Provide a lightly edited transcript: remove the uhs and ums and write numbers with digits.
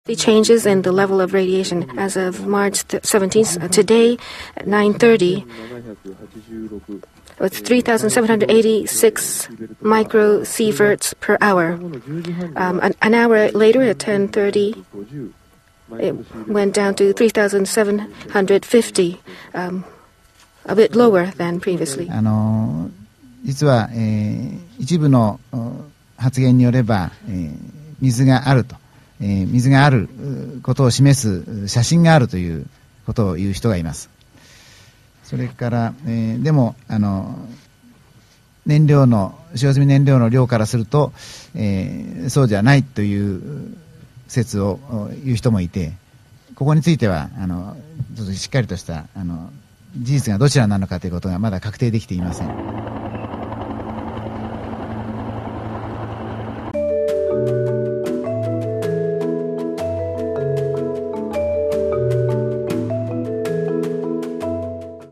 The changes in the level of radiation as of March 17th, today at 9:30, it's 3,786 microsieverts per hour. An hour later at 10:30, it went down to 3,750, a bit lower than previously. 実は、一部の発言によれば、水があると。水があることを示す写真があるということを言う人がいます。それから、でも使用済み燃料の量からすると、そうじゃないという説を言う人もいて、ここについてはちょっとしっかりとした事実がどちらなのかということがまだ確定できていません。